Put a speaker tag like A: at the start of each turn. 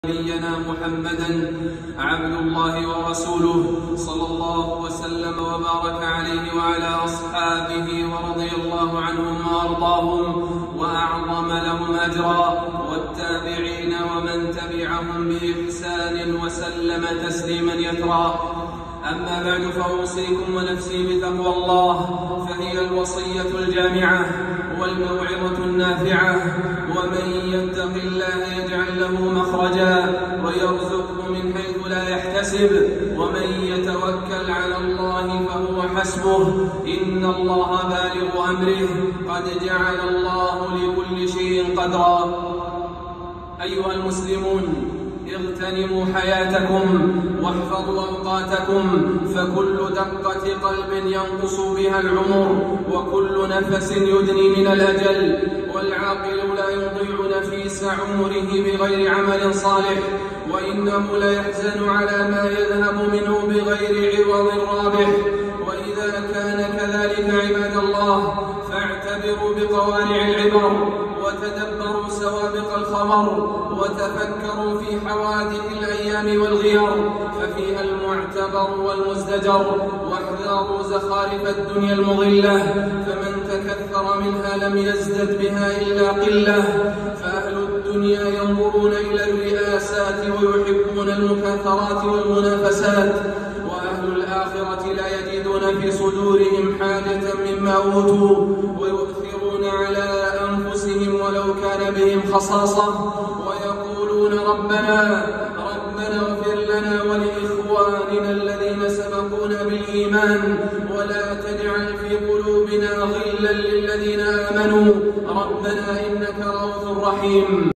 A: نبينا محمدا عبد الله ورسوله صلى الله وسلم وبارك عليه وعلى أصحابه ورضي الله عنهم وأرضاهم وأعظم لهم أجرا والتابعين ومن تبعهم بإحسان وسلم تسليما يترى. أما بعد فأوصيكم ونفسي بتقوى الله، فهي الوصية الجامعة والموعظة النافعة. ومن يتق الله يجعل له مخرجا ويرزقه من حيث لا يحتسب، ومن يتوكل على الله فهو حسبه، إن الله بالغ أمره، قد جعل الله لكل شيء قدرا. أيها المسلمون، اغتنموا حياتكم واحفظوا أوقاتكم، فكل دقة قلب ينقص بها العمر، وكل نفس يدني من الأجل، والعاقل لا يضيع نفيس عمره بغير عمل صالح، وإنه ليحزن على ما يذهب منه بغير عوض رابح. وإذا كان كذلك عباد الله، فاعتبروا بقوارع العبر، وتدبروا سوابق الخبر، وتفكروا في حوادث الأيام والغيار، ففيها المعتبر والمزدجر. واحذروا زخارف الدنيا المضلة، فمن تكثر منها لم يزدد بها إلا قلة. فأهل الدنيا ينظرون إلى الرئاسات ويحبون المكاثرات والمنافسات، وأهل الآخرة لا يجدون في صدورهم حاجة مما أوتوا، ويؤثرون على أنفسهم ولو كان بهم خصاصة، ويقولون ربنا اغفر لنا ولإخواننا الذين سبقونا بالإيمان، ولا تجعل في قلوبنا غلا للذين آمنوا، ربنا إنك رؤوف رحيم.